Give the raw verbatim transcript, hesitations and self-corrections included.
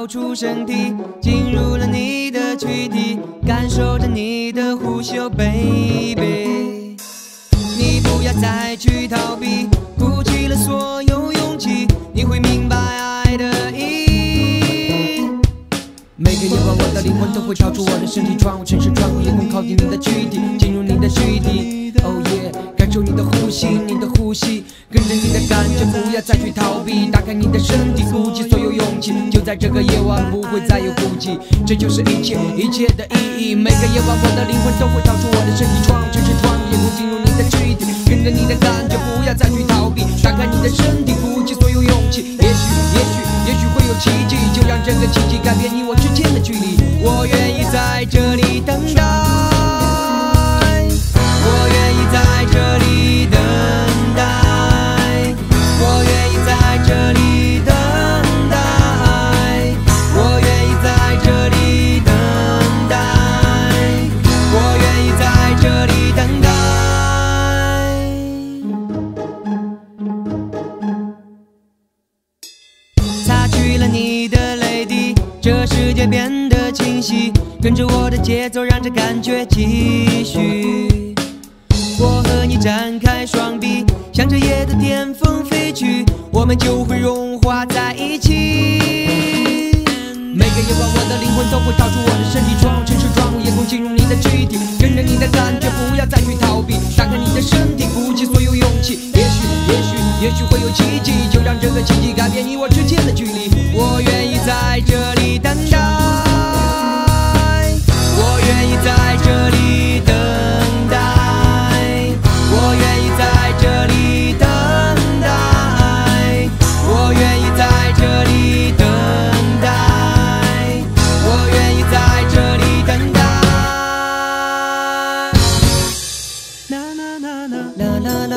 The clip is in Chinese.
出身体，进入了你的躯体，感受着你的呼吸 ，Oh baby。你不要再去逃避，鼓起了所有勇气，你会明白爱的意义。每个夜晚，我的灵魂都会跳出我的身体，穿过城市，穿过夜空，靠近你的躯体，进入你的躯体。Oh yeah， 感受你的呼吸，你的呼吸，跟着你的感觉，不要再去逃避，打开你的身体，鼓起所有勇气，就在这个夜晚，不会再有顾忌，这就是一切一切的意义。每个夜晚，我的灵魂都会跳出我的身体，穿过城市，穿过夜空，进入你的躯体，跟着你的感觉，不要再去逃避，打开你的身体，鼓起所有勇气。也许，也许，也许会有奇迹，就让这个奇迹改变你我之间的距离。我愿意在这里等待，我愿意在这里等待，我愿意在这里等待，我愿意在这里等待，我愿意在这里等待。擦去了你的泪滴，这世界变得清晰，跟着我的节奏，让这感觉继续。我和你展开双臂，向着夜的巅峰飞去，我们就会融化在一起。每个夜晚，我的灵魂都会跳出我的身体，穿过城市，穿过夜空，进入你的躯体，跟着你的感觉，不要再去逃避，打开你的身体，鼓起所有勇气。也许，也许，也许会有奇迹，就让这个奇迹改变你我之间的距离。我愿意在这里等待，我愿意在这里等待，我愿意在这里等待，我愿意在这里等待，我愿意在这里等待。啦啦啦啦啦啦。